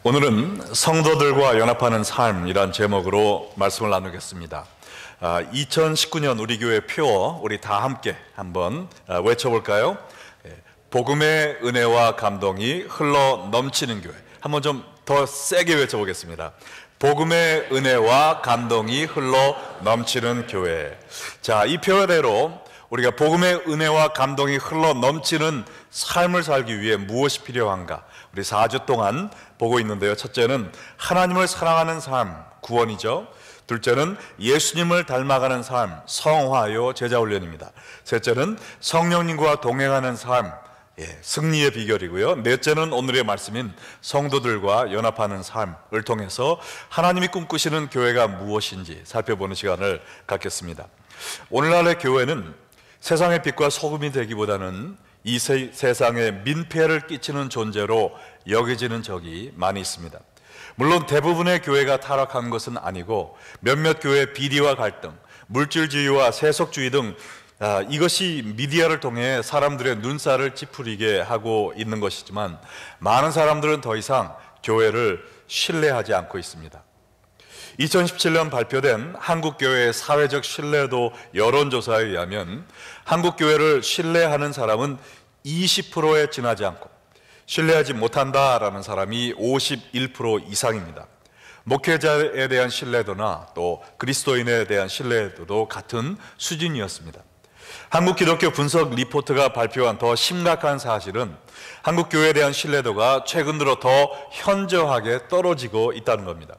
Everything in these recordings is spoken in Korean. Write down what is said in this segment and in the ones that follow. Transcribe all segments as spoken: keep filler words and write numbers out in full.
오늘은 성도들과 연합하는 삶이란 제목으로 말씀을 나누겠습니다. 아, 이천십구 년 우리 교회 표어 우리 다 함께 한번 아, 외쳐볼까요? 예, 복음의 은혜와 감동이 흘러 넘치는 교회. 한번 좀 더 세게 외쳐보겠습니다. 복음의 은혜와 감동이 흘러 넘치는 교회. 자, 이 표어대로 우리가 복음의 은혜와 감동이 흘러 넘치는 삶을 살기 위해 무엇이 필요한가? 우리 사 주 동안 보고 있는데요. 첫째는 하나님을 사랑하는 삶, 구원이죠. 둘째는 예수님을 닮아가는 삶, 성화요 제자훈련입니다. 셋째는 성령님과 동행하는 삶, 예, 승리의 비결이고요. 넷째는 오늘의 말씀인 성도들과 연합하는 삶을 통해서 하나님이 꿈꾸시는 교회가 무엇인지 살펴보는 시간을 갖겠습니다. 오늘날의 교회는 세상의 빛과 소금이 되기보다는 이 세, 세상에 민폐를 끼치는 존재로 여겨지는 적이 많이 있습니다. 물론 대부분의 교회가 타락한 것은 아니고 몇몇 교회의 비리와 갈등, 물질주의와 세속주의 등 아, 이것이 미디어를 통해 사람들의 눈살을 찌푸리게 하고 있는 것이지만 많은 사람들은 더 이상 교회를 신뢰하지 않고 있습니다. 이천십칠 년 발표된 한국교회의 사회적 신뢰도 여론조사에 의하면 한국교회를 신뢰하는 사람은 이십 퍼센트에 지나지 않고 신뢰하지 못한다라는 사람이 오십일 퍼센트 이상입니다. 목회자에 대한 신뢰도나 또 그리스도인에 대한 신뢰도도 같은 수준이었습니다. 한국기독교 분석 리포트가 발표한 더 심각한 사실은 한국교회에 대한 신뢰도가 최근 들어 더 현저하게 떨어지고 있다는 겁니다.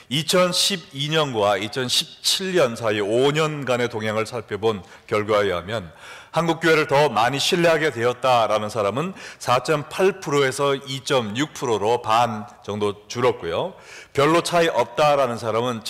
이천십이 년과 이천십칠 년 사이 오 년간의 동향을 살펴본 결과에 의하면 한국교회를 더 많이 신뢰하게 되었다라는 사람은 사 점 팔 퍼센트에서 이 점 육 퍼센트로 반 정도 줄었고요. 별로 차이 없다라는 사람은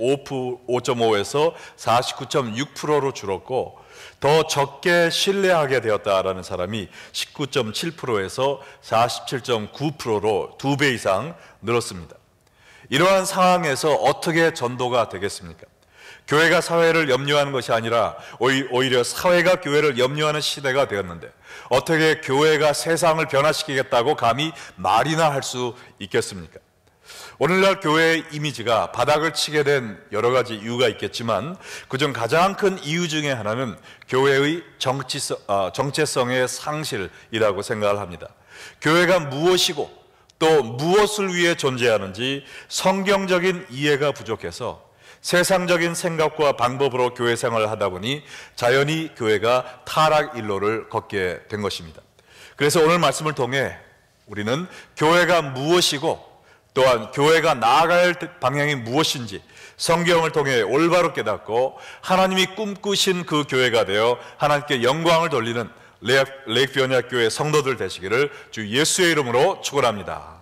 칠십오 점 오에서 사십구 점 육 퍼센트로 줄었고, 더 적게 신뢰하게 되었다라는 사람이 십구 점 칠 퍼센트에서 사십칠 점 구 퍼센트로 두 배 이상 늘었습니다. 이러한 상황에서 어떻게 전도가 되겠습니까? 교회가 사회를 염려하는 것이 아니라 오히려 사회가 교회를 염려하는 시대가 되었는데 어떻게 교회가 세상을 변화시키겠다고 감히 말이나 할 수 있겠습니까? 오늘날 교회의 이미지가 바닥을 치게 된 여러 가지 이유가 있겠지만 그중 가장 큰 이유 중에 하나는 교회의 정치성, 어, 정체성의 상실이라고 생각을 합니다. 교회가 무엇이고 또 무엇을 위해 존재하는지 성경적인 이해가 부족해서 세상적인 생각과 방법으로 교회 생활을 하다 보니 자연히 교회가 타락 일로를 걷게 된 것입니다. 그래서 오늘 말씀을 통해 우리는 교회가 무엇이고 또한 교회가 나아갈 방향이 무엇인지 성경을 통해 올바로 깨닫고 하나님이 꿈꾸신 그 교회가 되어 하나님께 영광을 돌리는 레이크뷰연합교회 성도들 되시기를 주 예수의 이름으로 축원합니다.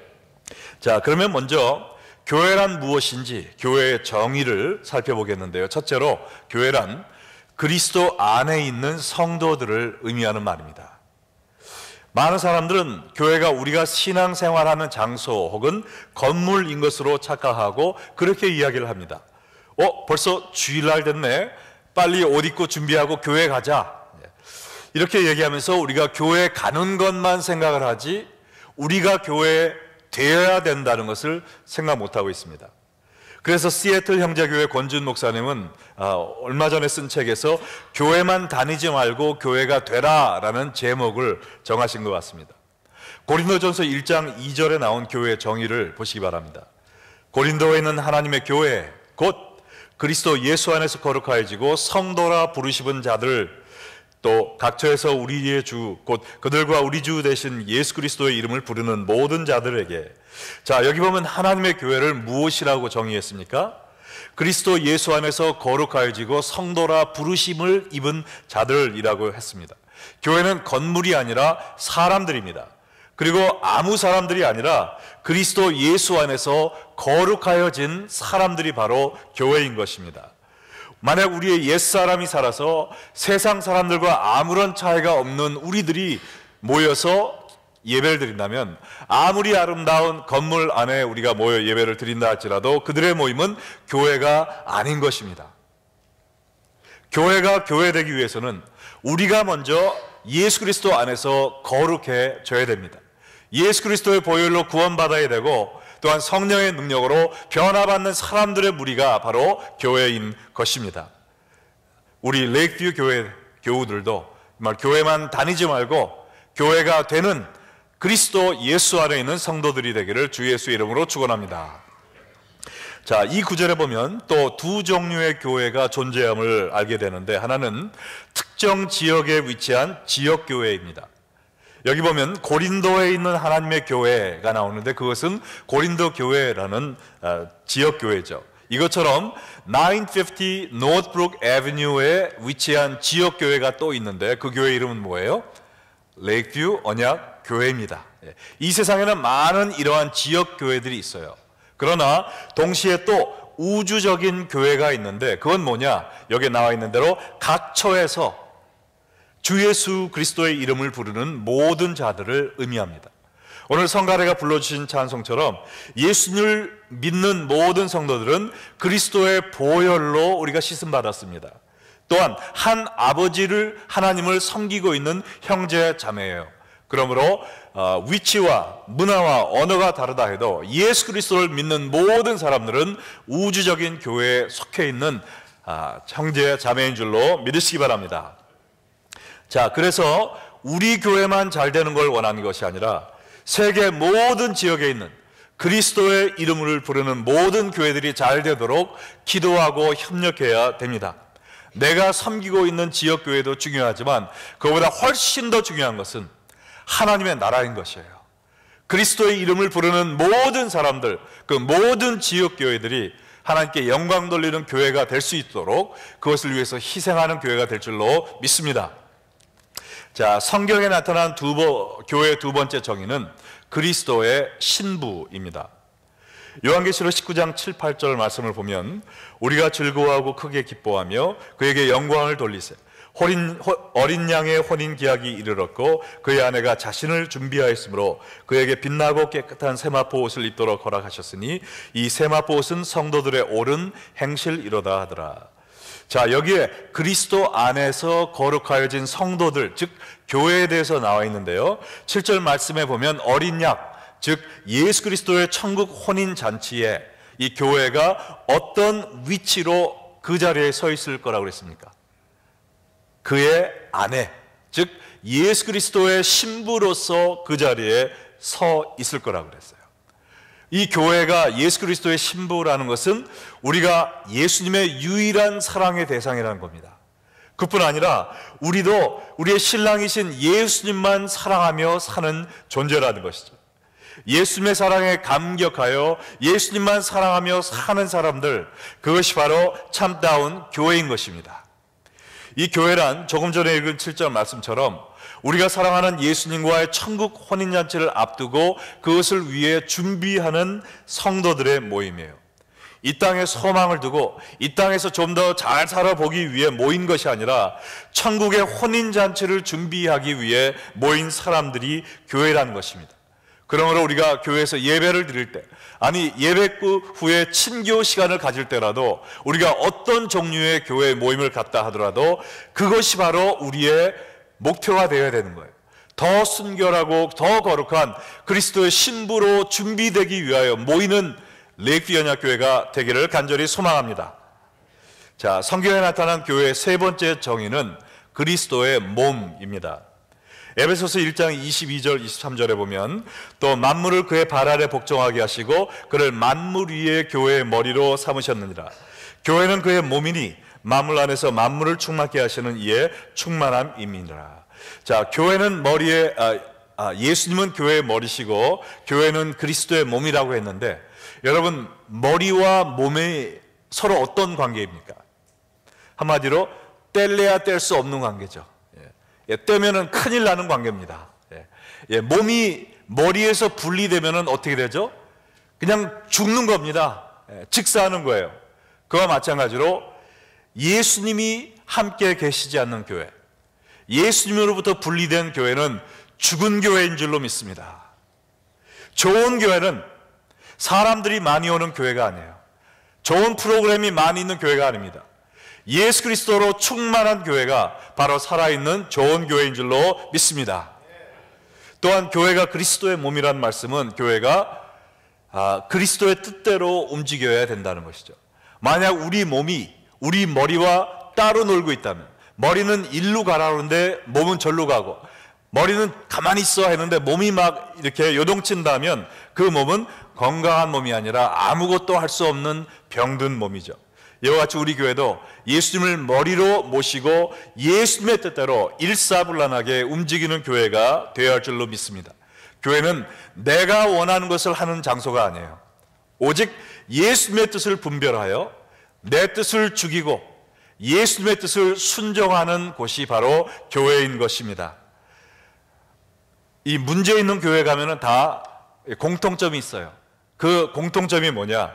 자, 그러면 먼저 교회란 무엇인지 교회의 정의를 살펴보겠는데요. 첫째로 교회란 그리스도 안에 있는 성도들을 의미하는 말입니다. 많은 사람들은 교회가 우리가 신앙생활하는 장소 혹은 건물인 것으로 착각하고 그렇게 이야기를 합니다. 어, 벌써 주일날 됐네. 빨리 옷 입고 준비하고 교회 가자. 이렇게 얘기하면서 우리가 교회에 가는 것만 생각을 하지 우리가 교회에 되어야 된다는 것을 생각 못하고 있습니다. 그래서 시애틀 형제교회 권준 목사님은 얼마 전에 쓴 책에서 교회만 다니지 말고 교회가 되라라는 제목을 정하신 것 같습니다. 고린도전서 일 장 이 절에 나온 교회의 정의를 보시기 바랍니다. 고린도에 있는 하나님의 교회 곧 그리스도 예수 안에서 거룩하여지고 성도라 부르시는 자들, 또 각처에서 우리의 주 곧 그들과 우리 주 되신 예수 그리스도의 이름을 부르는 모든 자들에게. 자, 여기 보면 하나님의 교회를 무엇이라고 정의했습니까? 그리스도 예수 안에서 거룩하여지고 성도라 부르심을 입은 자들이라고 했습니다. 교회는 건물이 아니라 사람들입니다. 그리고 아무 사람들이 아니라 그리스도 예수 안에서 거룩하여진 사람들이 바로 교회인 것입니다. 만약 우리의 옛사람이 살아서 세상 사람들과 아무런 차이가 없는 우리들이 모여서 예배를 드린다면 아무리 아름다운 건물 안에 우리가 모여 예배를 드린다 할지라도 그들의 모임은 교회가 아닌 것입니다. 교회가 교회되기 위해서는 우리가 먼저 예수 그리스도 안에서 거룩해져야 됩니다. 예수 그리스도의 보혈로 구원받아야 되고 또한 성령의 능력으로 변화받는 사람들의 무리가 바로 교회인 것입니다. 우리 레이크뷰 교회 교우들도 정말 교회만 다니지 말고 교회가 되는 그리스도 예수 안에 있는 성도들이 되기를 주 예수의 이름으로 축원합니다. 자, 이 구절에 보면 또 두 종류의 교회가 존재함을 알게 되는데, 하나는 특정 지역에 위치한 지역교회입니다. 여기 보면 고린도에 있는 하나님의 교회가 나오는데, 그것은 고린도 교회라는 지역교회죠. 이것처럼 구백오십 노스브룩 애비뉴에 위치한 지역교회가 또 있는데, 그 교회 이름은 뭐예요? 레이크뷰 언약 교회입니다. 이 세상에는 많은 이러한 지역교회들이 있어요. 그러나 동시에 또 우주적인 교회가 있는데, 그건 뭐냐? 여기에 나와 있는 대로 각 처에서 주 예수 그리스도의 이름을 부르는 모든 자들을 의미합니다. 오늘 성가래가 불러주신 찬송처럼 예수님을 믿는 모든 성도들은 그리스도의 보혈로 우리가 씻음받았습니다. 또한 한 아버지를, 하나님을 섬기고 있는 형제 자매예요. 그러므로 어, 위치와 문화와 언어가 다르다 해도 예수 그리스도를 믿는 모든 사람들은 우주적인 교회에 속해 있는 아, 형제 자매인 줄로 믿으시기 바랍니다. 자, 그래서 우리 교회만 잘 되는 걸 원하는 것이 아니라 세계 모든 지역에 있는 그리스도의 이름을 부르는 모든 교회들이 잘 되도록 기도하고 협력해야 됩니다. 내가 섬기고 있는 지역교회도 중요하지만 그보다 훨씬 더 중요한 것은 하나님의 나라인 것이에요. 그리스도의 이름을 부르는 모든 사람들, 그 모든 지역교회들이 하나님께 영광 돌리는 교회가 될 수 있도록 그것을 위해서 희생하는 교회가 될 줄로 믿습니다. 자, 성경에 나타난 두 번, 교회의 두 번째 정의는 그리스도의 신부입니다. 요한계시록 십구 장 칠, 팔 절 말씀을 보면, 우리가 즐거워하고 크게 기뻐하며 그에게 영광을 돌리세. 어린, 어린 양의 혼인 기약이 이르렀고 그의 아내가 자신을 준비하였으므로 그에게 빛나고 깨끗한 세마포 옷을 입도록 허락하셨으니 이 세마포 옷은 성도들의 옳은 행실이로다 하더라. 자, 여기에 그리스도 안에서 거룩하여진 성도들, 즉 교회에 대해서 나와 있는데요, 칠 절 말씀에 보면 어린 양, 즉 예수 그리스도의 천국 혼인 잔치에 이 교회가 어떤 위치로 그 자리에 서 있을 거라고 그랬습니까? 그의 아내, 즉 예수 그리스도의 신부로서 그 자리에 서 있을 거라고 그랬어요. 이 교회가 예수 그리스도의 신부라는 것은 우리가 예수님의 유일한 사랑의 대상이라는 겁니다. 그뿐 아니라 우리도 우리의 신랑이신 예수님만 사랑하며 사는 존재라는 것이죠. 예수님의 사랑에 감격하여 예수님만 사랑하며 사는 사람들, 그것이 바로 참다운 교회인 것입니다. 이 교회란 조금 전에 읽은 칠 절 말씀처럼 우리가 사랑하는 예수님과의 천국 혼인잔치를 앞두고 그것을 위해 준비하는 성도들의 모임이에요. 이 땅에 소망을 두고 이 땅에서 좀 더 잘 살아보기 위해 모인 것이 아니라 천국의 혼인잔치를 준비하기 위해 모인 사람들이 교회라는 것입니다. 그러므로 우리가 교회에서 예배를 드릴 때, 아니 예배 후에 친교 시간을 가질 때라도 우리가 어떤 종류의 교회 모임을 갖다 하더라도 그것이 바로 우리의 목표가 되어야 되는 거예요. 더 순결하고 더 거룩한 그리스도의 신부로 준비되기 위하여 모이는 레이크뷰 언약교회가 되기를 간절히 소망합니다. 자, 성경에 나타난 교회의 세 번째 정의는 그리스도의 몸입니다. 에베소서 일 장 이십이 절 이십삼 절에 보면, 또 만물을 그의 발 아래 복종하게 하시고 그를 만물 위의 교회의 머리로 삼으셨느니라. 교회는 그의 몸이니 만물 안에서 만물을 충만케 하시는 이의 충만함이니라. 자, 교회는 머리에 아, 아, 예수님은 교회의 머리시고 교회는 그리스도의 몸이라고 했는데, 여러분, 머리와 몸이 서로 어떤 관계입니까? 한마디로 뗄래야 뗄 수 없는 관계죠. 예, 떼면은 큰일 나는 관계입니다. 예, 예, 몸이 머리에서 분리되면은 어떻게 되죠? 그냥 죽는 겁니다. 예, 즉사하는 거예요. 그와 마찬가지로 예수님이 함께 계시지 않는 교회, 예수님으로부터 분리된 교회는 죽은 교회인 줄로 믿습니다. 좋은 교회는 사람들이 많이 오는 교회가 아니에요. 좋은 프로그램이 많이 있는 교회가 아닙니다. 예수 그리스도로 충만한 교회가 바로 살아있는 좋은 교회인 줄로 믿습니다. 또한 교회가 그리스도의 몸이라는 말씀은 교회가 아, 그리스도의 뜻대로 움직여야 된다는 것이죠. 만약 우리 몸이 우리 머리와 따로 놀고 있다면, 머리는 일로 가라는데 몸은 절로 가고, 머리는 가만히 있어 했는데 몸이 막 이렇게 요동친다면 그 몸은 건강한 몸이 아니라 아무것도 할 수 없는 병든 몸이죠. 이와 같이 우리 교회도 예수님을 머리로 모시고 예수님의 뜻대로 일사불란하게 움직이는 교회가 되어야 할 줄로 믿습니다. 교회는 내가 원하는 것을 하는 장소가 아니에요. 오직 예수님의 뜻을 분별하여 내 뜻을 죽이고 예수님의 뜻을 순종하는 곳이 바로 교회인 것입니다. 이 문제 있는 교회 가면은 다 공통점이 있어요. 그 공통점이 뭐냐?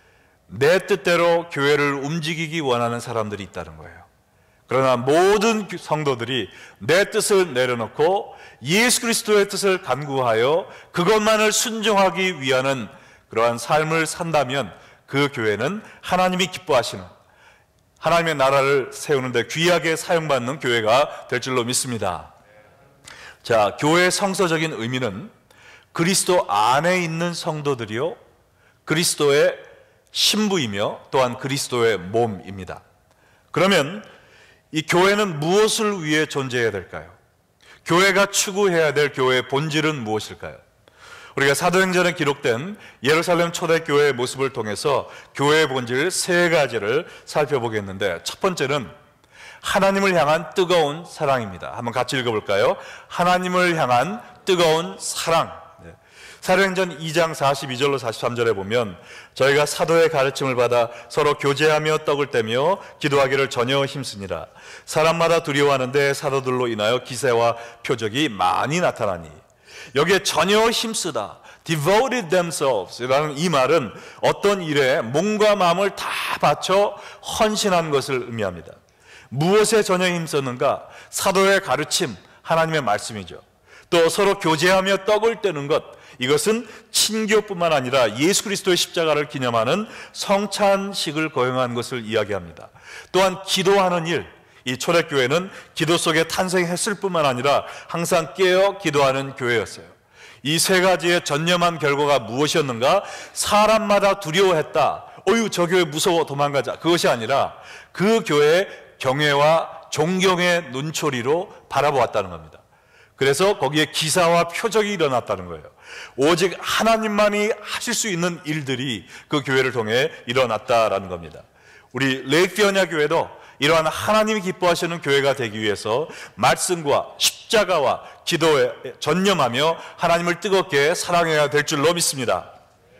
내 뜻대로 교회를 움직이기 원하는 사람들이 있다는 거예요. 그러나 모든 성도들이 내 뜻을 내려놓고 예수 그리스도의 뜻을 간구하여 그것만을 순종하기 위하는 그러한 삶을 산다면 그 교회는 하나님이 기뻐하시는, 하나님의 나라를 세우는 데 귀하게 사용받는 교회가 될 줄로 믿습니다. 자, 교회의 성서적인 의미는 그리스도 안에 있는 성도들이요 그리스도의 신부이며 또한 그리스도의 몸입니다. 그러면 이 교회는 무엇을 위해 존재해야 될까요? 교회가 추구해야 될 교회의 본질은 무엇일까요? 우리가 사도행전에 기록된 예루살렘 초대교회의 모습을 통해서 교회의 본질 세 가지를 살펴보겠는데, 첫 번째는 하나님을 향한 뜨거운 사랑입니다. 한번 같이 읽어볼까요? 하나님을 향한 뜨거운 사랑. 사도행전 이 장 사십이 절로 사십삼 절에 보면 저희가 사도의 가르침을 받아 서로 교제하며 떡을 떼며 기도하기를 전혀 힘쓰니라. 사람마다 두려워하는데 사도들로 인하여 기세와 표적이 많이 나타나니. 여기에 전혀 힘쓰다, devoted themselves 라는 이 말은 어떤 일에 몸과 마음을 다 바쳐 헌신한 것을 의미합니다. 무엇에 전혀 힘썼는가? 사도의 가르침, 하나님의 말씀이죠. 또 서로 교제하며 떡을 떼는 것, 이것은 친교뿐만 아니라 예수 그리스도의 십자가를 기념하는 성찬식을 거행한 것을 이야기합니다. 또한 기도하는 일, 이 초대교회는 기도 속에 탄생했을 뿐만 아니라 항상 깨어 기도하는 교회였어요. 이 세 가지의 전념한 결과가 무엇이었는가? 사람마다 두려워했다. 어휴, 저 교회 무서워, 도망가자. 그것이 아니라 그 교회의 경외와 존경의 눈초리로 바라보았다는 겁니다. 그래서 거기에 기사와 표적이 일어났다는 거예요. 오직 하나님만이 하실 수 있는 일들이 그 교회를 통해 일어났다라는 겁니다. 우리 레이피아냐 교회도 이러한 하나님이 기뻐하시는 교회가 되기 위해서 말씀과 십자가와 기도에 전념하며 하나님을 뜨겁게 사랑해야 될 줄로 믿습니다.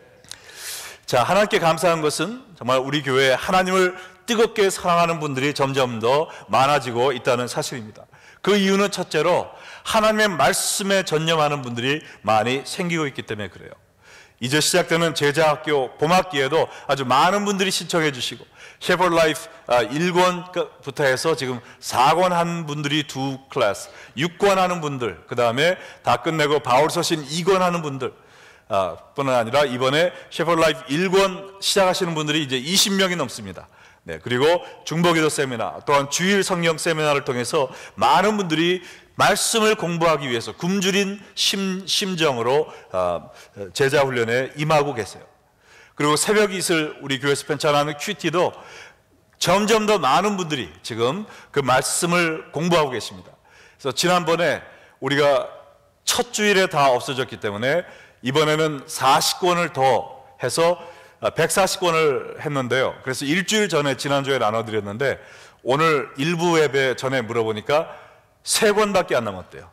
자, 하나님께 감사한 것은 정말 우리 교회에 하나님을 뜨겁게 사랑하는 분들이 점점 더 많아지고 있다는 사실입니다. 그 이유는 첫째로 하나님의 말씀에 전념하는 분들이 많이 생기고 있기 때문에 그래요. 이제 시작되는 제자학교 봄학기에도 아주 많은 분들이 신청해 주시고, 셰퍼드 라이프 일 권부터 해서 지금 사 권 한 분들이 두 클래스, 육 권 하는 분들, 그 다음에 다 끝내고 바울서신 이 권 하는 분들 아, 뿐만 아니라 이번에 셰퍼드 라이프 일 권 시작하시는 분들이 이제 이십 명이 넘습니다. 네, 그리고 중보기도 세미나, 또한 주일 성령 세미나를 통해서 많은 분들이 말씀을 공부하기 위해서 굶주린 심, 심정으로 어, 제자 훈련에 임하고 계세요. 그리고 새벽 이슬 우리 교회에서 편찬하는 큐티도 점점 더 많은 분들이 지금 그 말씀을 공부하고 계십니다. 그래서 지난번에 우리가 첫 주일에 다 없어졌기 때문에 이번에는 사십 권을 더 해서 백사십 권을 했는데요. 그래서 일주일 전에 지난주에 나눠드렸는데 오늘 일부 예배 전에 물어보니까 세 권밖에 안 남았대요.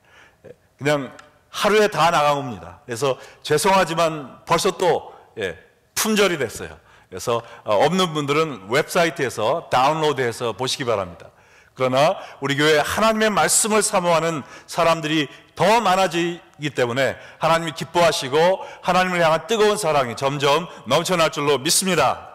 그냥 하루에 다 나간 겁니다. 그래서 죄송하지만 벌써 또 품절이 됐어요. 그래서 없는 분들은 웹사이트에서 다운로드해서 보시기 바랍니다. 그러나 우리 교회 하나님의 말씀을 사모하는 사람들이 더 많아지기 때문에 하나님이 기뻐하시고 하나님을 향한 뜨거운 사랑이 점점 넘쳐날 줄로 믿습니다.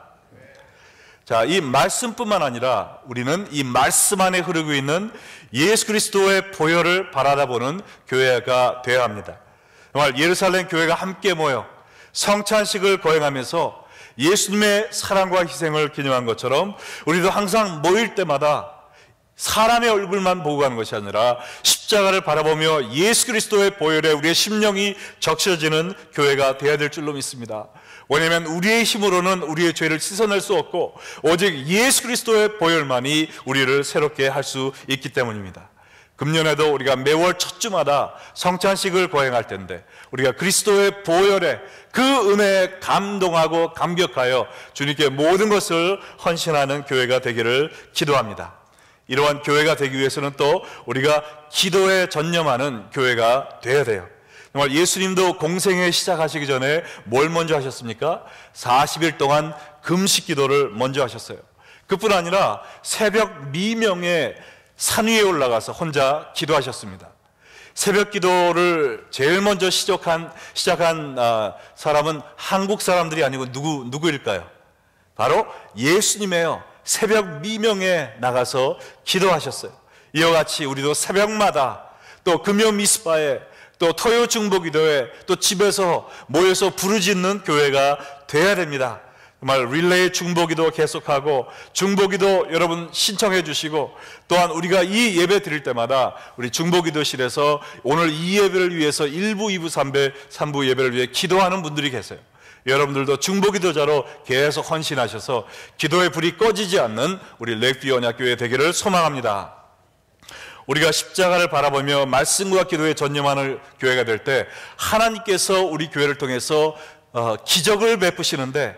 자, 이 말씀뿐만 아니라 우리는 이 말씀 안에 흐르고 있는 예수 그리스도의 보혈을 바라보는 교회가 되어야 합니다. 정말 예루살렘 교회가 함께 모여 성찬식을 거행하면서 예수님의 사랑과 희생을 기념한 것처럼 우리도 항상 모일 때마다 사람의 얼굴만 보고 가는 것이 아니라 십자가 십자가를 바라보며 예수 그리스도의 보혈에 우리의 심령이 적셔지는 교회가 되어야 될 줄로 믿습니다. 왜냐하면 우리의 힘으로는 우리의 죄를 씻어낼 수 없고 오직 예수 그리스도의 보혈만이 우리를 새롭게 할 수 있기 때문입니다. 금년에도 우리가 매월 첫 주마다 성찬식을 거행할 텐데 우리가 그리스도의 보혈에 그 은혜에 감동하고 감격하여 주님께 모든 것을 헌신하는 교회가 되기를 기도합니다. 이러한 교회가 되기 위해서는 또 우리가 기도에 전념하는 교회가 되어야 돼요. 정말 예수님도 공생애 시작하시기 전에 뭘 먼저 하셨습니까? 사십 일 동안 금식 기도를 먼저 하셨어요. 그뿐 아니라 새벽 미명에 산 위에 올라가서 혼자 기도하셨습니다. 새벽 기도를 제일 먼저 시작한, 시작한 아, 사람은 한국 사람들이 아니고 누구, 누구일까요? 바로 예수님이에요. 새벽 미명에 나가서 기도하셨어요. 이와 같이 우리도 새벽마다 또 금요 미스바에 또 토요 중보기도에 또 집에서 모여서 부르짖는 교회가 돼야 됩니다. 정말 릴레이 중보기도 계속하고 중보기도 여러분 신청해 주시고 또한 우리가 이 예배 드릴 때마다 우리 중보기도실에서 오늘 이 예배를 위해서 일 부, 이 부, 삼 부, 삼 부 예배를 위해 기도하는 분들이 계세요. 여러분들도 중보기도자로 계속 헌신하셔서 기도의 불이 꺼지지 않는 우리 렉비 언약교회 되기를 소망합니다. 우리가 십자가를 바라보며 말씀과 기도에 전념하는 교회가 될 때 하나님께서 우리 교회를 통해서 어, 기적을 베푸시는데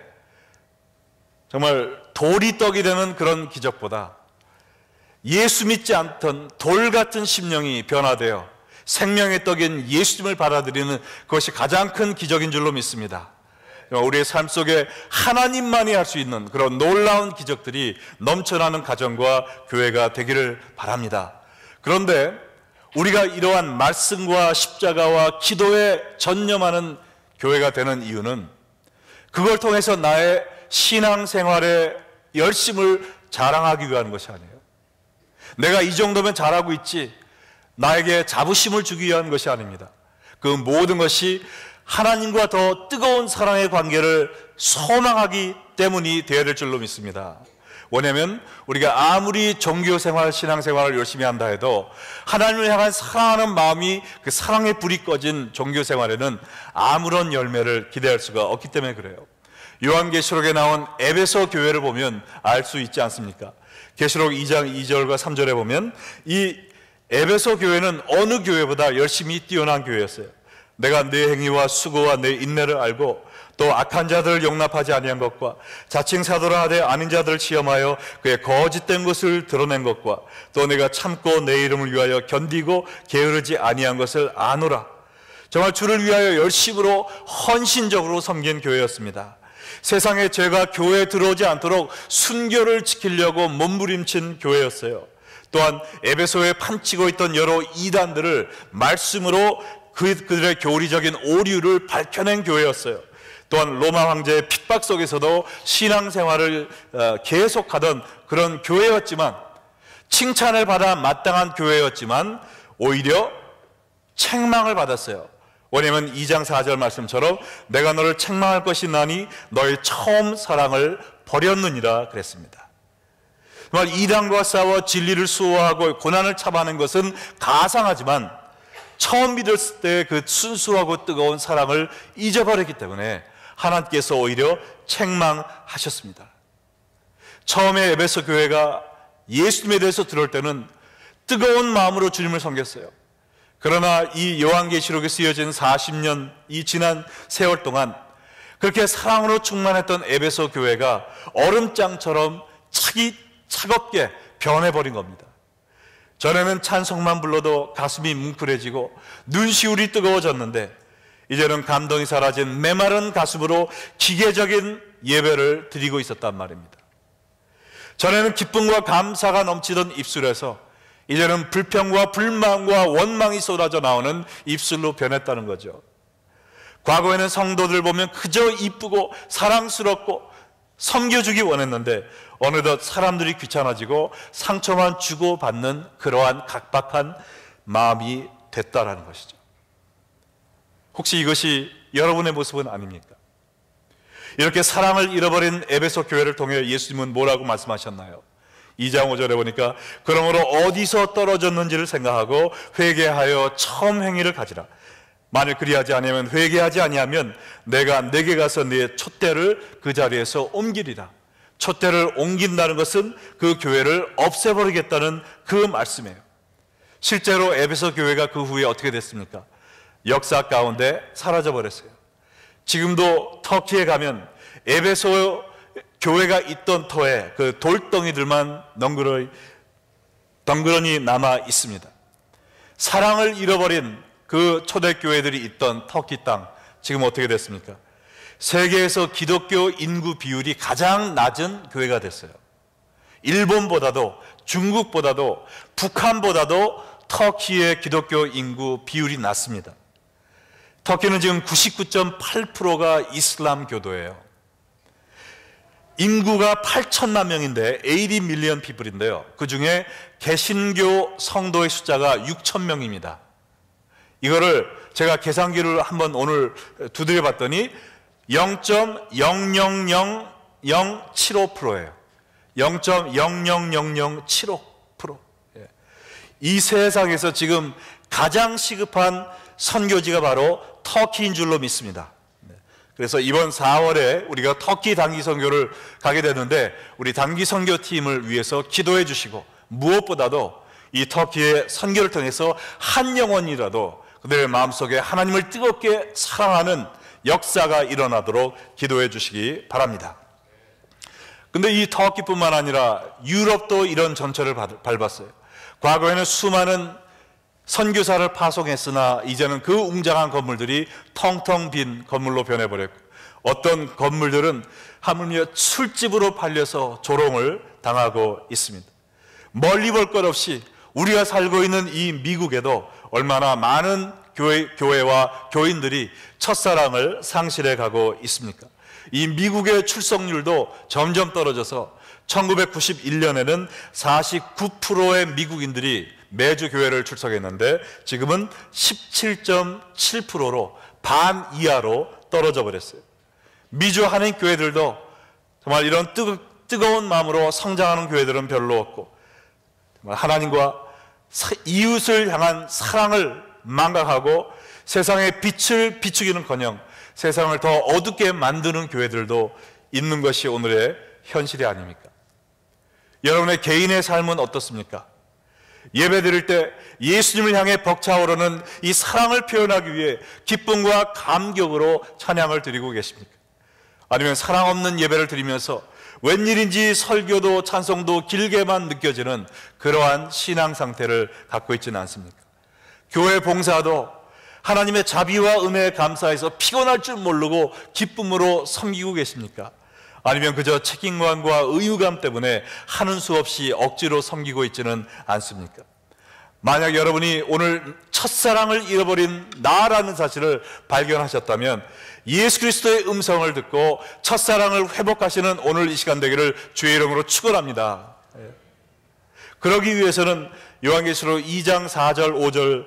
정말 돌이 떡이 되는 그런 기적보다 예수 믿지 않던 돌 같은 심령이 변화되어 생명의 떡인 예수님을 받아들이는 그것이 가장 큰 기적인 줄로 믿습니다. 우리의 삶 속에 하나님만이 할 수 있는 그런 놀라운 기적들이 넘쳐나는 가정과 교회가 되기를 바랍니다. 그런데 우리가 이러한 말씀과 십자가와 기도에 전념하는 교회가 되는 이유는 그걸 통해서 나의 신앙생활의 열심을 자랑하기 위한 것이 아니에요. 내가 이 정도면 잘하고 있지 나에게 자부심을 주기 위한 것이 아닙니다. 그 모든 것이 하나님과 더 뜨거운 사랑의 관계를 소망하기 때문이 되어야 될 줄로 믿습니다. 왜냐하면 우리가 아무리 종교생활, 신앙생활을 열심히 한다 해도 하나님을 향한 사랑하는 마음이 그 사랑의 불이 꺼진 종교생활에는 아무런 열매를 기대할 수가 없기 때문에 그래요. 요한계시록에 나온 에베소 교회를 보면 알 수 있지 않습니까? 계시록 이 장 이 절과 삼 절에 보면 이 에베소 교회는 어느 교회보다 열심히 뛰어난 교회였어요. 내가 내 행위와 수고와 내 인내를 알고 또 악한 자들을 용납하지 아니한 것과 자칭 사도라 하되 아닌 자들을 시험하여 그의 거짓된 것을 드러낸 것과 또 내가 참고 내 이름을 위하여 견디고 게으르지 아니한 것을 아노라. 정말 주를 위하여 열심으로 헌신적으로 섬긴 교회였습니다. 세상의 죄가 교회에 들어오지 않도록 순교를 지키려고 몸부림친 교회였어요. 또한 에베소에 판치고 있던 여러 이단들을 말씀으로 그, 그들의 교리적인 오류를 밝혀낸 교회였어요. 또한 로마 황제의 핍박 속에서도 신앙생활을 계속하던 그런 교회였지만, 칭찬을 받아 마땅한 교회였지만 오히려 책망을 받았어요. 왜냐하면 이 장 사 절 말씀처럼 내가 너를 책망할 것이 나니 너의 처음 사랑을 버렸느니라 그랬습니다. 정말 이단과 싸워 진리를 수호하고 고난을 참아내는 것은 가상하지만 처음 믿었을 때 그 순수하고 뜨거운 사랑을 잊어버렸기 때문에 하나님께서 오히려 책망하셨습니다. 처음에 에베소 교회가 예수님에 대해서 들을 때는 뜨거운 마음으로 주님을 섬겼어요. 그러나 이 요한계시록에 쓰여진 사십 년 이 지난 세월 동안 그렇게 사랑으로 충만했던 에베소 교회가 얼음장처럼 차기 차갑게 변해버린 겁니다. 전에는 찬송만 불러도 가슴이 뭉클해지고 눈시울이 뜨거워졌는데 이제는 감동이 사라진 메마른 가슴으로 기계적인 예배를 드리고 있었단 말입니다. 전에는 기쁨과 감사가 넘치던 입술에서 이제는 불평과 불만과 원망이 쏟아져 나오는 입술로 변했다는 거죠. 과거에는 성도들 보면 그저 이쁘고 사랑스럽고 섬겨주기 원했는데 어느덧 사람들이 귀찮아지고 상처만 주고받는 그러한 각박한 마음이 됐다라는 것이죠. 혹시 이것이 여러분의 모습은 아닙니까? 이렇게 사랑을 잃어버린 에베소 교회를 통해 예수님은 뭐라고 말씀하셨나요? 이 장 오 절에 보니까 그러므로 어디서 떨어졌는지를 생각하고 회개하여 처음 행위를 가지라. 만일 그리하지 아니하면, 회개하지 아니하면 내가 내게 가서 네 촛대를 그 자리에서 옮기리라. 촛대를 옮긴다는 것은 그 교회를 없애버리겠다는 그 말씀이에요. 실제로 에베소 교회가 그 후에 어떻게 됐습니까? 역사 가운데 사라져버렸어요. 지금도 터키에 가면 에베소 교회가 있던 터에 그 돌덩이들만 덩그러니, 덩그러니 남아 있습니다. 사랑을 잃어버린 그 초대교회들이 있던 터키 땅, 지금 어떻게 됐습니까? 세계에서 기독교 인구 비율이 가장 낮은 교회가 됐어요. 일본보다도, 중국보다도, 북한보다도 터키의 기독교 인구 비율이 낮습니다. 터키는 지금 구십구 점 팔 퍼센트가 이슬람 교도예요. 인구가 팔천만 명인데 팔십 밀리언 피플인데요, 그 중에 개신교 성도의 숫자가 육천 명입니다. 이거를 제가 계산기를 한번 오늘 두드려 봤더니 영 점 영영영영칠오 퍼센트예요. 영 점 영영영영칠오 퍼센트. 이 세상에서 지금 가장 시급한 선교지가 바로 터키인 줄로 믿습니다. 그래서 이번 사월에 우리가 터키 단기 선교를 가게 되는데, 우리 단기 선교팀을 위해서 기도해 주시고, 무엇보다도 이 터키의 선교를 통해서 한 영혼이라도 그들의 마음속에 하나님을 뜨겁게 사랑하는 역사가 일어나도록 기도해 주시기 바랍니다. 근데 이 터키뿐만 아니라 유럽도 이런 전철을 밟았어요. 과거에는 수많은 선교사를 파송했으나 이제는 그 웅장한 건물들이 텅텅 빈 건물로 변해버렸고, 어떤 건물들은 하물며 술집으로 팔려서 조롱을 당하고 있습니다. 멀리 볼 것 없이 우리가 살고 있는 이 미국에도 얼마나 많은 교회, 교회와 교인들이 첫사랑을 상실해 가고 있습니까? 이 미국의 출석률도 점점 떨어져서 천구백구십일 년에는 사십구 퍼센트의 미국인들이 매주 교회를 출석했는데 지금은 십칠 점 칠 퍼센트로 반 이하로 떨어져 버렸어요. 미주 한인 교회들도 정말 이런 뜨거, 뜨거운 마음으로 성장하는 교회들은 별로 없고, 정말 하나님과 이웃을 향한 사랑을 망각하고 세상의 빛을 비추기는커녕 세상을 더 어둡게 만드는 교회들도 있는 것이 오늘의 현실이 아닙니까? 여러분의 개인의 삶은 어떻습니까? 예배 드릴 때 예수님을 향해 벅차오르는 이 사랑을 표현하기 위해 기쁨과 감격으로 찬양을 드리고 계십니까? 아니면 사랑 없는 예배를 드리면서 웬일인지 설교도 찬송도 길게만 느껴지는 그러한 신앙 상태를 갖고 있지는 않습니까? 교회 봉사도 하나님의 자비와 은혜에 감사해서 피곤할 줄 모르고 기쁨으로 섬기고 계십니까? 아니면 그저 책임감과 의무감 때문에 하는 수 없이 억지로 섬기고 있지는 않습니까? 만약 여러분이 오늘 첫사랑을 잃어버린 나라는 사실을 발견하셨다면 예수 그리스도의 음성을 듣고 첫사랑을 회복하시는 오늘 이 시간 되기를 주의 이름으로 축원합니다. 그러기 위해서는 요한계시록 이 장 사 절 오 절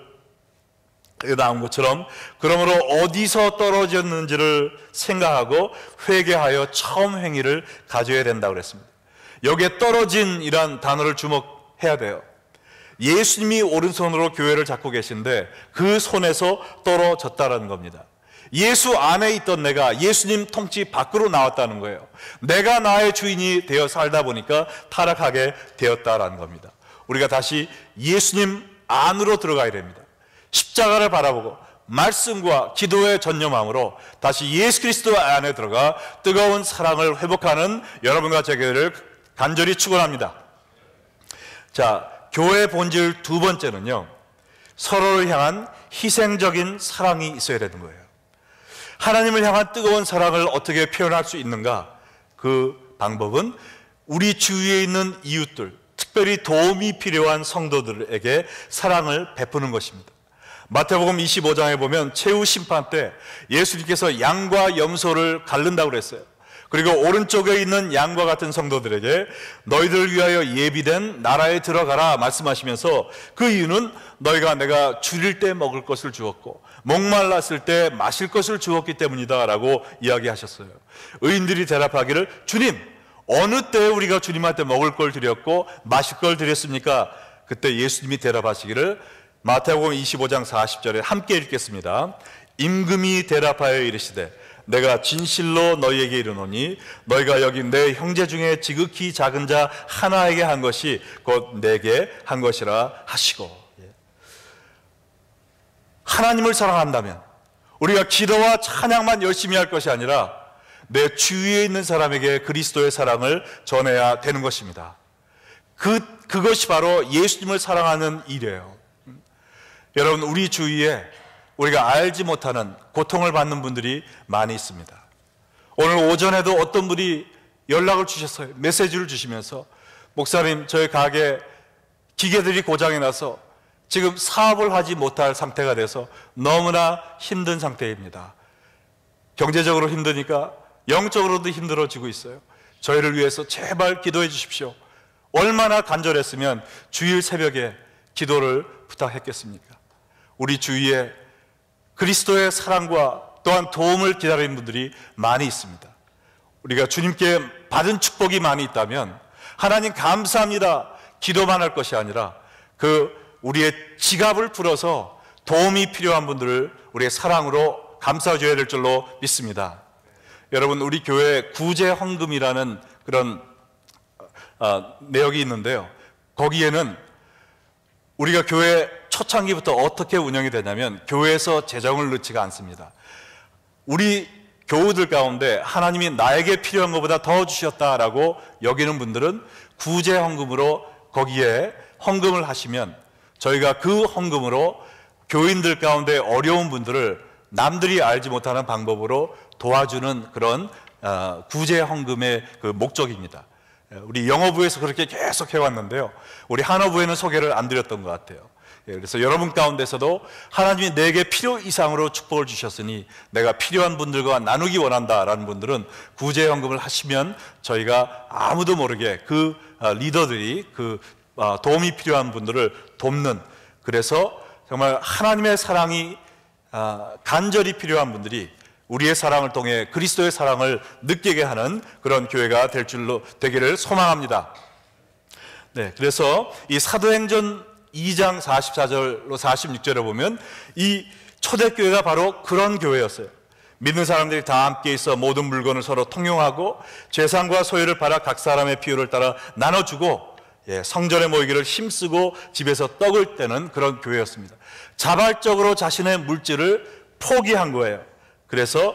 나온 것처럼 그러므로 어디서 떨어졌는지를 생각하고 회개하여 처음 행위를 가져야 된다고 그랬습니다. 여기에 떨어진이란 단어를 주목해야 돼요. 예수님이 오른손으로 교회를 잡고 계신데 그 손에서 떨어졌다는 겁니다. 예수 안에 있던 내가 예수님 통치 밖으로 나왔다는 거예요. 내가 나의 주인이 되어 살다 보니까 타락하게 되었다라는 겁니다. 우리가 다시 예수님 안으로 들어가야 됩니다. 십자가를 바라보고 말씀과 기도의 전념함으로 다시 예수 그리스도 안에 들어가 뜨거운 사랑을 회복하는 여러분과 제게를 간절히 축원합니다. 자, 교회의 본질 두 번째는요, 서로를 향한 희생적인 사랑이 있어야 되는 거예요. 하나님을 향한 뜨거운 사랑을 어떻게 표현할 수 있는가? 그 방법은 우리 주위에 있는 이웃들, 특별히 도움이 필요한 성도들에게 사랑을 베푸는 것입니다. 마태복음 이십오 장에 보면 최후 심판 때 예수님께서 양과 염소를 가른다고 그랬어요. 그리고 오른쪽에 있는 양과 같은 성도들에게 너희들을 위하여 예비된 나라에 들어가라 말씀하시면서 그 이유는 너희가 내가 줄일 때 먹을 것을 주었고 목말랐을 때 마실 것을 주었기 때문이다 라고 이야기하셨어요. 의인들이 대답하기를 주님, 어느 때 우리가 주님한테 먹을 걸 드렸고 마실 걸 드렸습니까? 그때 예수님이 대답하시기를 마태복음 이십오 장 사십 절에 함께 읽겠습니다. 임금이 대답하여 이르시되 내가 진실로 너희에게 이르노니 너희가 여기 내 형제 중에 지극히 작은 자 하나에게 한 것이 곧 내게 한 것이라 하시고. 하나님을 사랑한다면 우리가 기도와 찬양만 열심히 할 것이 아니라 내 주위에 있는 사람에게 그리스도의 사랑을 전해야 되는 것입니다. 그, 그것이 바로 예수님을 사랑하는 일이에요. 여러분, 우리 주위에 우리가 알지 못하는 고통을 받는 분들이 많이 있습니다. 오늘 오전에도 어떤 분이 연락을 주셨어요. 메시지를 주시면서 목사님, 저희 가게 기계들이 고장이 나서 지금 사업을 하지 못할 상태가 돼서 너무나 힘든 상태입니다. 경제적으로 힘드니까 영적으로도 힘들어지고 있어요. 저희를 위해서 제발 기도해 주십시오. 얼마나 간절했으면 주일 새벽에 기도를 부탁했겠습니까? 우리 주위에 그리스도의 사랑과 또한 도움을 기다리는 분들이 많이 있습니다. 우리가 주님께 받은 축복이 많이 있다면 하나님 감사합니다 기도만 할 것이 아니라 그 우리의 지갑을 풀어서 도움이 필요한 분들을 우리의 사랑으로 감싸줘야 될 줄로 믿습니다. 여러분, 우리 교회 구제 헌금이라는 그런 어, 내역이 있는데요. 거기에는 우리가 교회 초창기부터 어떻게 운영이 되냐면 교회에서 재정을 넣지가 않습니다. 우리 교우들 가운데 하나님이 나에게 필요한 것보다 더 주셨다라고 여기는 분들은 구제 헌금으로 거기에 헌금을 하시면 저희가 그 헌금으로 교인들 가운데 어려운 분들을 남들이 알지 못하는 방법으로 도와주는 그런 구제 헌금의 그 목적입니다. 우리 영어부에서 그렇게 계속 해왔는데요, 우리 한어부에는 소개를 안 드렸던 것 같아요. 그래서 여러분 가운데서도 하나님이 내게 필요 이상으로 축복을 주셨으니 내가 필요한 분들과 나누기 원한다라는 분들은 구제 헌금을 하시면 저희가 아무도 모르게 그 리더들이 그 도움이 필요한 분들을 돕는, 그래서 정말 하나님의 사랑이 간절히 필요한 분들이 우리의 사랑을 통해 그리스도의 사랑을 느끼게 하는 그런 교회가 될 줄로 되기를 소망합니다. 네, 그래서 이 사도행전 이 장 사십사 절로 사십육 절에 보면 이 초대교회가 바로 그런 교회였어요. 믿는 사람들이 다 함께 있어 모든 물건을 서로 통용하고 재산과 소유를 팔아 각 사람의 필요를 따라 나눠주고, 예, 성전에 모이기를 힘쓰고 집에서 떡을 떼는 그런 교회였습니다. 자발적으로 자신의 물질을 포기한 거예요. 그래서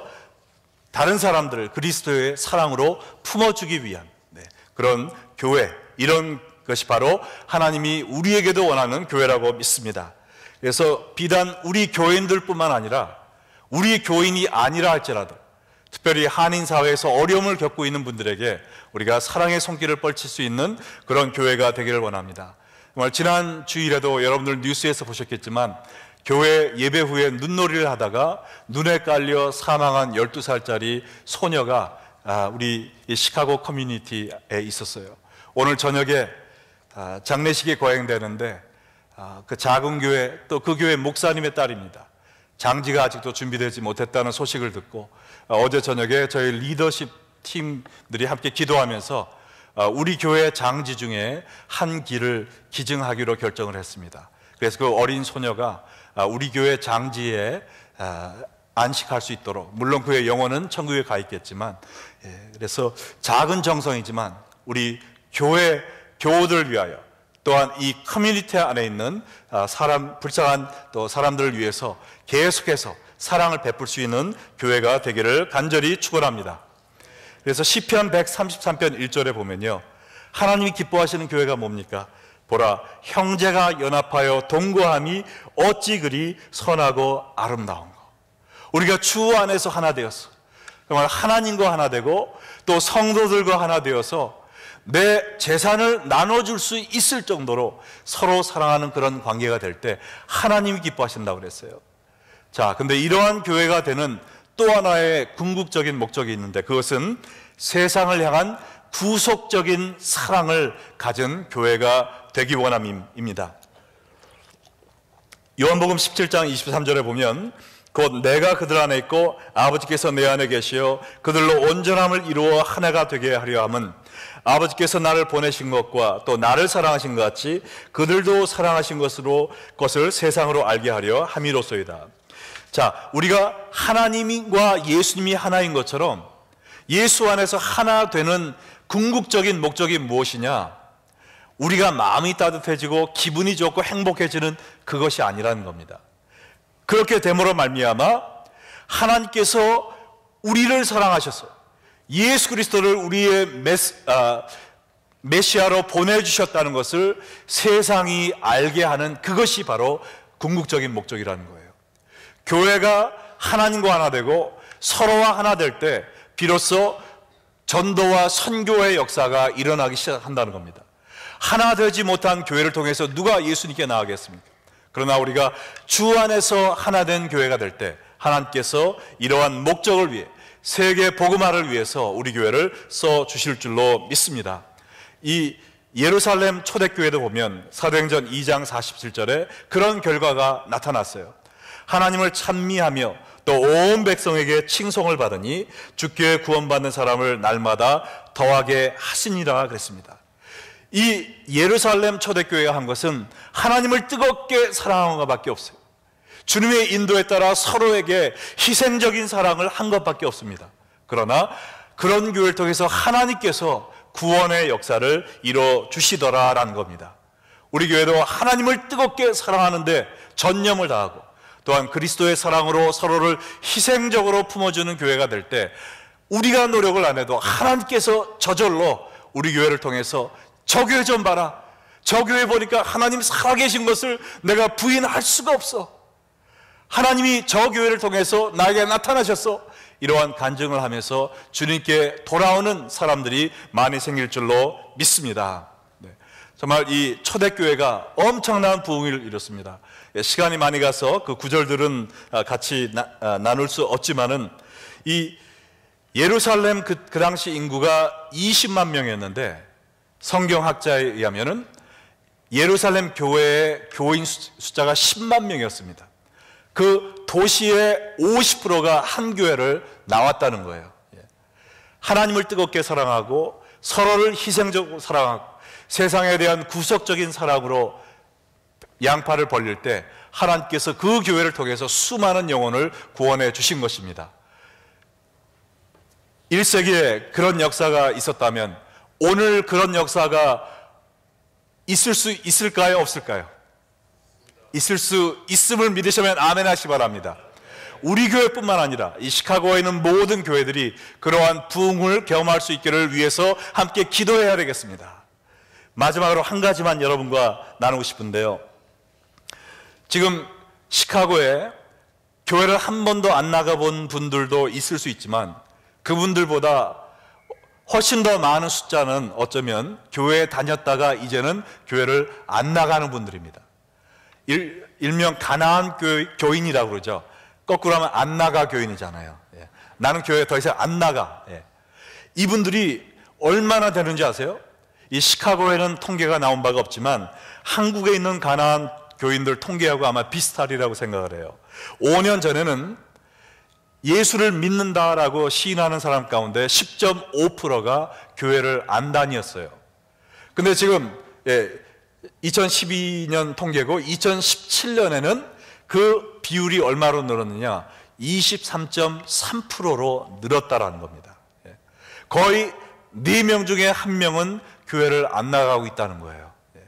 다른 사람들을 그리스도의 사랑으로 품어주기 위한, 네, 그런 교회, 이런 것이 바로 하나님이 우리에게도 원하는 교회라고 믿습니다. 그래서 비단 우리 교인들뿐만 아니라 우리 교인이 아니라 할지라도 특별히 한인 사회에서 어려움을 겪고 있는 분들에게 우리가 사랑의 손길을 뻗칠 수 있는 그런 교회가 되기를 원합니다. 정말 지난 주일에도 여러분들 뉴스에서 보셨겠지만 교회 예배 후에 눈놀이를 하다가 눈에 깔려 사망한 열두 살짜리 소녀가 우리 시카고 커뮤니티에 있었어요. 오늘 저녁에 장례식이 거행되는데 그 작은 교회, 또 그 교회 목사님의 딸입니다. 장지가 아직도 준비되지 못했다는 소식을 듣고 어제 저녁에 저희 리더십 팀들이 함께 기도하면서 우리 교회 장지 중에 한 길을 기증하기로 결정을 했습니다. 그래서 그 어린 소녀가 우리 교회 장지에 안식할 수 있도록, 물론 그의 영혼은 천국에 가 있겠지만, 그래서 작은 정성이지만 우리 교회 교우들을 위하여, 또한 이 커뮤니티 안에 있는 사람, 불쌍한 또 사람들을 위해서 계속해서 사랑을 베풀 수 있는 교회가 되기를 간절히 축원합니다. 그래서 시편 백삼십삼 편 일 절에 보면요, 하나님이 기뻐하시는 교회가 뭡니까? 보라, 형제가 연합하여 동거함이 어찌 그리 선하고 아름다운 거. 우리가 주 안에서 하나 되었어. 정말 하나님과 하나 되고 또 성도들과 하나 되어서 내 재산을 나눠줄 수 있을 정도로 서로 사랑하는 그런 관계가 될 때 하나님이 기뻐하신다고 그랬어요. 자, 근데 이러한 교회가 되는 또 하나의 궁극적인 목적이 있는데, 그것은 세상을 향한 구속적인 사랑을 가진 교회가 되기 원함입니다. 요한복음 십칠 장 이십삼 절에 보면 곧 내가 그들 안에 있고 아버지께서 내 안에 계시어 그들로 온전함을 이루어 하나가 되게 하려 함은 아버지께서 나를 보내신 것과 또 나를 사랑하신 것 같이 그들도 사랑하신 것으로 것을 세상으로 알게 하려 함이로소이다. 자, 우리가 하나님과 예수님이 하나인 것처럼 예수 안에서 하나 되는 궁극적인 목적이 무엇이냐? 우리가 마음이 따뜻해지고 기분이 좋고 행복해지는 그것이 아니라는 겁니다. 그렇게 됨으로 말미암아 하나님께서 우리를 사랑하셔서 예수 그리스도를 우리의 메시, 아, 메시아로 보내주셨다는 것을 세상이 알게 하는 그것이 바로 궁극적인 목적이라는 거예요. 교회가 하나님과 하나 되고 서로와 하나 될 때 비로소 전도와 선교의 역사가 일어나기 시작한다는 겁니다. 하나 되지 못한 교회를 통해서 누가 예수님께 나아가겠습니까? 그러나 우리가 주 안에서 하나 된 교회가 될 때 하나님께서 이러한 목적을 위해 세계 복음화를 위해서 우리 교회를 써 주실 줄로 믿습니다. 이 예루살렘 초대교회도 보면 사도행전 이 장 사십칠 절에 그런 결과가 나타났어요. 하나님을 찬미하며 또 온 백성에게 칭송을 받으니 주께 구원받는 사람을 날마다 더하게 하시니라 그랬습니다. 이 예루살렘 초대교회가 한 것은 하나님을 뜨겁게 사랑한 것밖에 없어요. 주님의 인도에 따라 서로에게 희생적인 사랑을 한 것밖에 없습니다. 그러나 그런 교회를 통해서 하나님께서 구원의 역사를 이뤄 주시더라라는 겁니다. 우리 교회도 하나님을 뜨겁게 사랑하는데 전념을 다하고 또한 그리스도의 사랑으로 서로를 희생적으로 품어주는 교회가 될 때 우리가 노력을 안 해도 하나님께서 저절로 우리 교회를 통해서 저 교회 좀 봐라, 저 교회 보니까 하나님 살아계신 것을 내가 부인할 수가 없어, 하나님이 저 교회를 통해서 나에게 나타나셨어, 이러한 간증을 하면서 주님께 돌아오는 사람들이 많이 생길 줄로 믿습니다. 네. 정말 이 초대교회가 엄청난 부흥을 이뤘습니다. 시간이 많이 가서 그 구절들은 같이 나, 나눌 수 없지만은 이 예루살렘 그, 그 당시 인구가 이십만 명이었는데 성경학자에 의하면은 예루살렘 교회의 교인 숫자가 십만 명이었습니다. 그 도시의 오십 퍼센트가 한 교회를 나왔다는 거예요. 하나님을 뜨겁게 사랑하고 서로를 희생적으로 사랑하고 세상에 대한 구속적인 사랑으로 양팔을 벌릴 때 하나님께서 그 교회를 통해서 수많은 영혼을 구원해 주신 것입니다. 일 세기에 그런 역사가 있었다면 오늘 그런 역사가 있을 수 있을까요? 없을까요? 있을 수 있음을 믿으시면 아멘 하시 바랍니다. 우리 교회뿐만 아니라 이 시카고에 있는 모든 교회들이 그러한 부흥을 경험할 수 있기를 위해서 함께 기도해야 되겠습니다. 마지막으로 한 가지만 여러분과 나누고 싶은데요, 지금 시카고에 교회를 한 번도 안 나가본 분들도 있을 수 있지만 그분들보다 훨씬 더 많은 숫자는 어쩌면 교회에 다녔다가 이제는 교회를 안 나가는 분들입니다. 일, 일명 가나안 교, 교인이라고 그러죠. 거꾸로 하면 안 나가 교인이잖아요. 예. 나는 교회에 더 이상 안 나가. 예. 이분들이 얼마나 되는지 아세요? 이 시카고에는 통계가 나온 바가 없지만 한국에 있는 가나안 교인들 통계하고 아마 비슷하리라고 생각을 해요. 오 년 전에는 예수를 믿는다라고 시인하는 사람 가운데 십 점 오 퍼센트가 교회를 안 다녔어요. 근데 지금 예, 이천십이 년 통계고 이천십칠 년에는 그 비율이 얼마로 늘었느냐, 이십삼 점 삼 퍼센트로 늘었다라는 겁니다. 예. 거의 네 명 중에 한 명은 교회를 안 나가고 있다는 거예요. 예.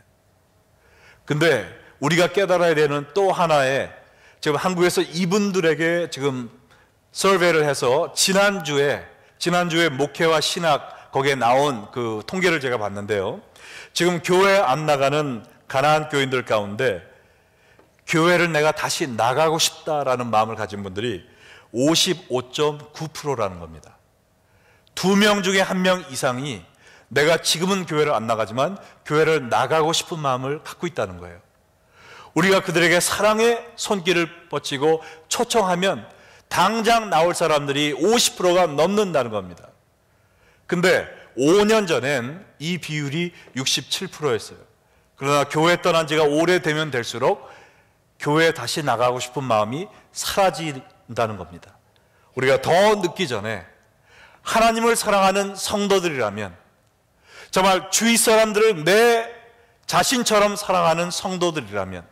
근데 우리가 깨달아야 되는 또 하나의, 지금 한국에서 이분들에게 지금 서베이를 해서 지난주에 지난주에 목회와 신학 거기에 나온 그 통계를 제가 봤는데요, 지금 교회 안 나가는 가나안 교인들 가운데 교회를 내가 다시 나가고 싶다라는 마음을 가진 분들이 오십오 점 구 퍼센트라는 겁니다. 두 명 중에 한 명 이상이 내가 지금은 교회를 안 나가지만 교회를 나가고 싶은 마음을 갖고 있다는 거예요. 우리가 그들에게 사랑의 손길을 뻗치고 초청하면 당장 나올 사람들이 오십 퍼센트가 넘는다는 겁니다. 근데 오 년 전엔 이 비율이 육십칠 퍼센트였어요. 그러나 교회 떠난 지가 오래되면 될수록 교회에 다시 나가고 싶은 마음이 사라진다는 겁니다. 우리가 더 늦기 전에 하나님을 사랑하는 성도들이라면, 정말 주위 사람들을 내 자신처럼 사랑하는 성도들이라면,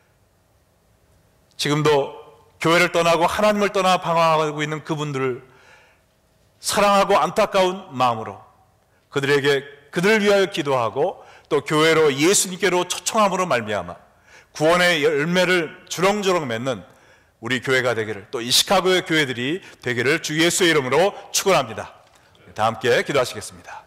지금도 교회를 떠나고 하나님을 떠나 방황하고 있는 그분들을 사랑하고 안타까운 마음으로 그들에게 그들을 위하여 기도하고 또 교회로 예수님께로 초청함으로 말미암아 구원의 열매를 주렁주렁 맺는 우리 교회가 되기를, 또 이 시카고의 교회들이 되기를 주 예수의 이름으로 축원합니다. 다 함께 기도하시겠습니다.